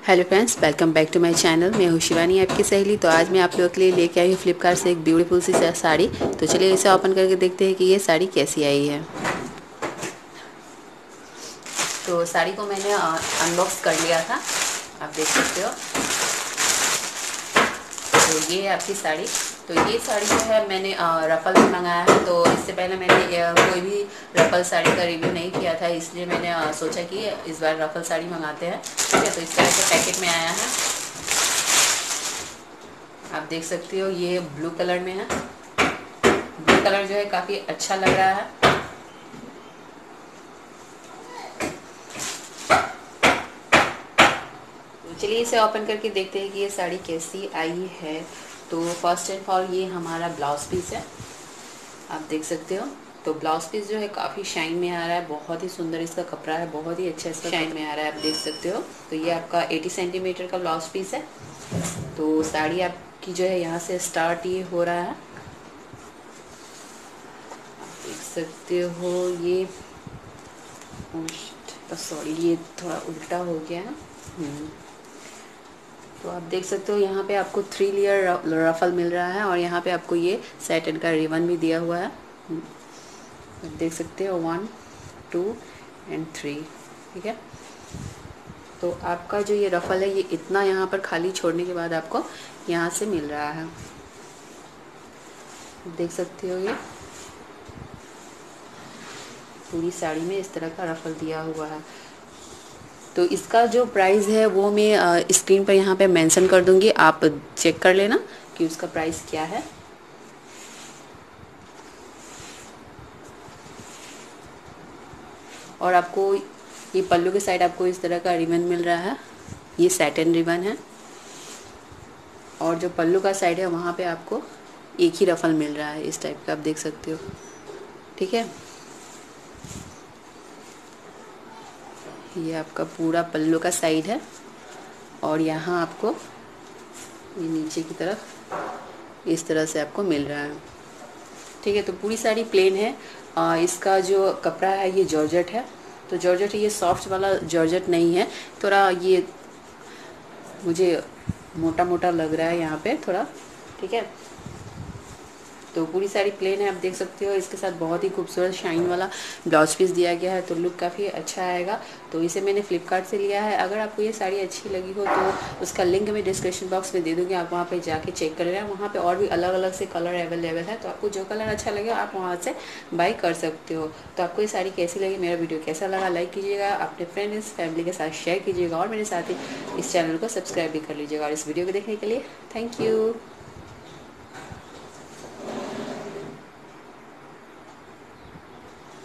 Hello friends, welcome back to my channel. मैं हूँ शिवानी, आपकी सहेली। तो आज मैं आप लोगों के लिए लेके आई हूँ फ्लिपकार्ट से एक ब्यूटीफुल सी साड़ी। तो चलिए इसे ओपन करके देखते हैं कि ये साड़ी कैसी आई है। तो साड़ी को मैंने अनबॉक्स कर लिया था, आप देख सकते हो। तो ये है आपकी साड़ी। तो ये साड़ी जो है मैंने रफल में मंगाया है। तो इससे पहले मैंने कोई भी रफल साड़ी का रिव्यू नहीं किया था, इसलिए मैंने सोचा कि इस बार रफल साड़ी मंगाते हैं। ठीक है, तो इस तरह के पैकेट में आया है, आप देख सकते हो। ये ब्लू कलर में है। ब्लू कलर जो है काफ़ी अच्छा लग रहा है। तो चलिए इसे ओपन करके देखते हैं कि ये साड़ी कैसी आई है। तो फर्स्ट एंड ऑल ये हमारा ब्लाउज पीस है, आप देख सकते हो। तो ब्लाउज पीस जो है काफ़ी शाइन में आ रहा है, बहुत ही सुंदर इसका कपड़ा है, बहुत ही अच्छा इसका शाइन में आ रहा है, आप देख सकते हो। तो ये आपका 80 सेंटीमीटर का ब्लाउज पीस है। तो साड़ी आपकी जो है यहाँ से स्टार्ट ये हो रहा है, देख सकते हो। ये सॉरी, ये थोड़ा उल्टा हो गया है। तो आप देख सकते हो यहाँ पे आपको 3 लेयर रफल मिल रहा है और यहाँ पे आपको ये सैटिन का रिबन भी दिया हुआ है, आप देख सकते हो। 1 2 एंड 3, ठीक है। तो आपका जो ये रफल है ये इतना यहाँ पर खाली छोड़ने के बाद आपको यहाँ से मिल रहा है, देख सकते हो। ये पूरी साड़ी में इस तरह का रफल दिया हुआ है। तो इसका जो प्राइस है वो मैं स्क्रीन पर यहाँ पे मेंशन कर दूँगी, आप चेक कर लेना कि उसका प्राइस क्या है। और आपको ये पल्लू के साइड आपको इस तरह का रिबन मिल रहा है, ये सैटिन रिबन है। और जो पल्लू का साइड है वहाँ पे आपको एक ही रफल मिल रहा है, इस टाइप का, आप देख सकते हो, ठीक है। ये आपका पूरा पल्लू का साइड है और यहाँ आपको ये नीचे की तरफ इस तरह से आपको मिल रहा है, ठीक है। तो पूरी साड़ी प्लेन है। इसका जो कपड़ा है ये जॉर्जेट है। तो जॉर्जेट ये सॉफ्ट वाला जॉर्जेट नहीं है, थोड़ा ये मुझे मोटा मोटा लग रहा है यहाँ पे थोड़ा, ठीक है। तो पूरी साड़ी प्लेन है, आप देख सकते हो। इसके साथ बहुत ही खूबसूरत शाइन वाला ब्लाउज पीस दिया गया है, तो लुक काफ़ी अच्छा आएगा। तो इसे मैंने फ्लिपकार्ट से लिया है। अगर आपको ये साड़ी अच्छी लगी हो तो उसका लिंक मैं डिस्क्रिप्शन बॉक्स में दे दूँगी, आप वहाँ पे जाके चेक कर लेना। वहाँ पे और भी अलग अलग से कलर अवेलेबल है, तो आपको जो कलर अच्छा लगे आप वहाँ से बाई कर सकते हो। तो आपको ये साड़ी कैसी लगी, मेरा वीडियो कैसा लगा, लाइक कीजिएगा, अपने फ्रेंड्स फैमिली के साथ शेयर कीजिएगा और मेरे साथ ही इस चैनल को सब्सक्राइब भी कर लीजिएगा। और इस वीडियो को देखने के लिए थैंक यू।